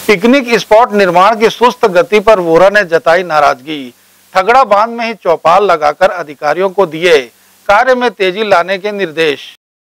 Picnic spot निर्माण की सुस्त गति पर वोरा ने जताई नाराजगी। ठगड़ा बांध में ही चौपाल लगाकर अधिकारियों को दिए कार्य में तेजी लाने के निर्देश।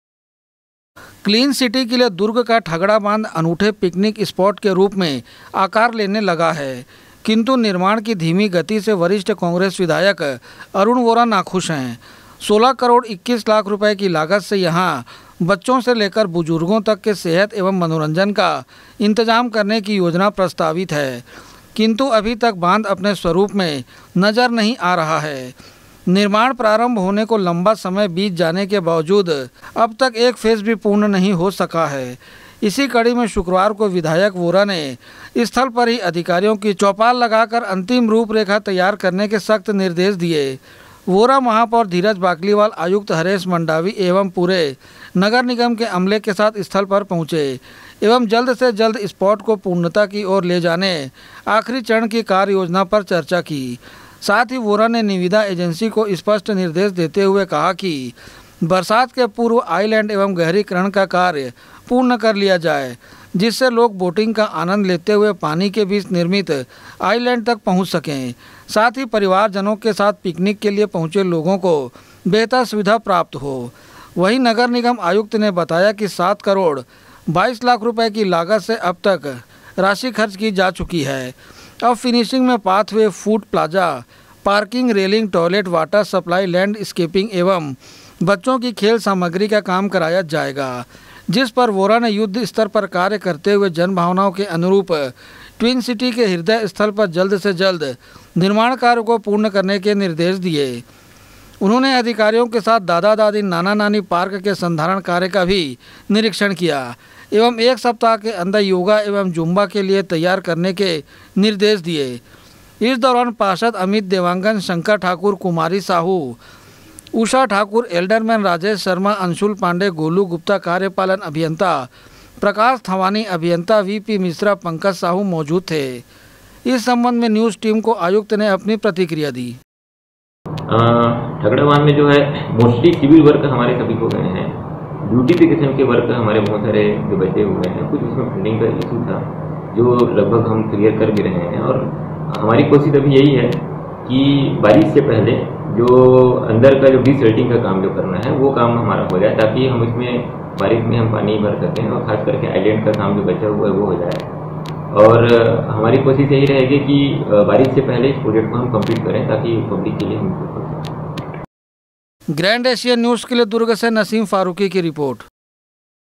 क्लीन सिटी के लिए दुर्ग का ठगड़ा बांध अनूठे पिकनिक स्पॉट के रूप में आकार लेने लगा है, किंतु निर्माण की धीमी गति से वरिष्ठ कांग्रेस विधायक अरुण वोरा नाखुश हैं। 16 करोड़ 21 लाख रुपए की लागत से यहां बच्चों से लेकर बुजुर्गों तक के सेहत एवं मनोरंजन का इंतजाम करने की योजना प्रस्तावित है, किंतु अभी तक बांध अपने स्वरूप में नजर नहीं आ रहा है। निर्माण प्रारंभ होने को लंबा समय बीत जाने के बावजूद अब तक एक फेज भी पूर्ण नहीं हो सका है। इसी कड़ी में शुक्रवार को विधायक वोरा ने स्थल पर ही अधिकारियों की चौपाल लगाकर अंतिम रूपरेखा तैयार करने के सख्त निर्देश दिए। वोरा महापौर धीरज बाकलीवाल, आयुक्त हरेश मंडावी एवं पूरे नगर निगम के अमले के साथ स्थल पर पहुंचे एवं जल्द से जल्द स्पॉट को पूर्णता की ओर ले जाने आखिरी चरण की कार्य योजना पर चर्चा की। साथ ही वोरा ने निविदा एजेंसी को स्पष्ट निर्देश देते हुए कहा कि बरसात के पूर्व आइलैंड एवं गहरीकरण का कार्य पूर्ण कर लिया जाए, जिससे लोग बोटिंग का आनंद लेते हुए पानी के बीच निर्मित आइलैंड तक पहुंच सकें। साथ ही परिवारजनों के साथ पिकनिक के लिए पहुंचे लोगों को बेहतर सुविधा प्राप्त हो। वहीं नगर निगम आयुक्त ने बताया कि 7 करोड़ 22 लाख रुपए की लागत से अब तक राशि खर्च की जा चुकी है। अब फिनिशिंग में pathway, food plaza, parking, railing, toilet, water supply, landscaping एवं बच्चों की खेल सामग्री का काम कराया जाएगा, जिस पर वोरा ने युद्ध स्तर पर कार्य करते हुए जन भावनाओं के अनुरूप ट्विन सिटी के हृदय स्थल पर जल्द से जल्द निर्माण कार्य को पूर्ण करने के निर्देश दिए। उन्होंने अधिकारियों के साथ दादा दादी, नाना नानी पार्क के संधारण कार्य का भी निरीक्षण किया एवं 1 सप्ताह के अंदर योगा एवं जुम्बा के लिए तैयार करने के निर्देश दिए। इस दौरान पार्षद अमित देवांगन, शंकर ठाकुर, कुमारी साहू, उषा ठाकुर, एल्डरमैन राजेश शर्मा, अंशुल पांडे, गोलू गुप्ता, कार्यपालन अभियंता प्रकाश थवानी, अभियंता वीपी मिश्रा, पंकज साहू मौजूद थे। इस संबंध में न्यूज़ टीम को आयुक्त ने अपनी प्रतिक्रिया दी। ठगड़ा बांध में जो है मोस्टली सिविल वर्क हमारे सभी हो गए हैं। ब्यूटिफिकेशन के वर्क हमारे बहुत सारे जो बचे हुए हैं, कुछ उसमें फंडिंग का इशू था जो लगभग हम क्लियर कर भी रहे हैं। और हमारी कोशिश अभी यही है कि बारिश से पहले जो अंदर का जो डिसल्टिंग का काम जो करना है वो काम हमारा हो जाए, ताकि हम इसमें बारिश में हम पानी भर सकें और खास करके आइलैंड का काम जो बचा हुआ है वो हो जाए। और हमारी कोशिश यही रहेगी कि बारिश से पहले इस प्रोजेक्ट को हम कंप्लीट करें, ताकि पब्लिक के लिए हम। ग्रैंड एशियन न्यूज़ के लिए दुर्ग से नसीम फारूकी की रिपोर्ट।